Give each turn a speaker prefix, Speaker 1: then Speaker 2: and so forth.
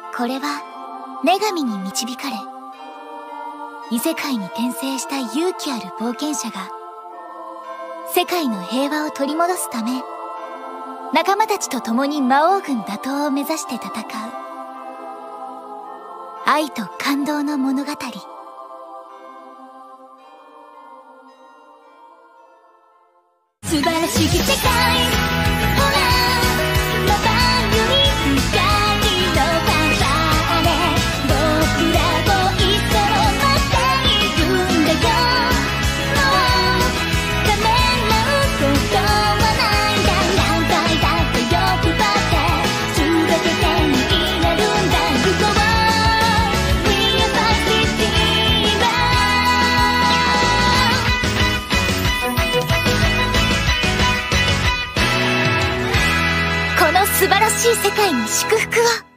Speaker 1: これは女神に導かれ、異世界に転生した勇気ある冒険者が世界の平和を取り戻すため、仲間たちと共に魔王軍打倒を目指して戦う愛と感動の物語。素晴らしき世界、ほらまばゆい光のファンファーレ、僕らも一緒待っているんだよ。もうダメなことはないんだ。何回だって欲張って全て手に入れるんだ。You go on, we are positive。この素晴らしい世界に祝福を。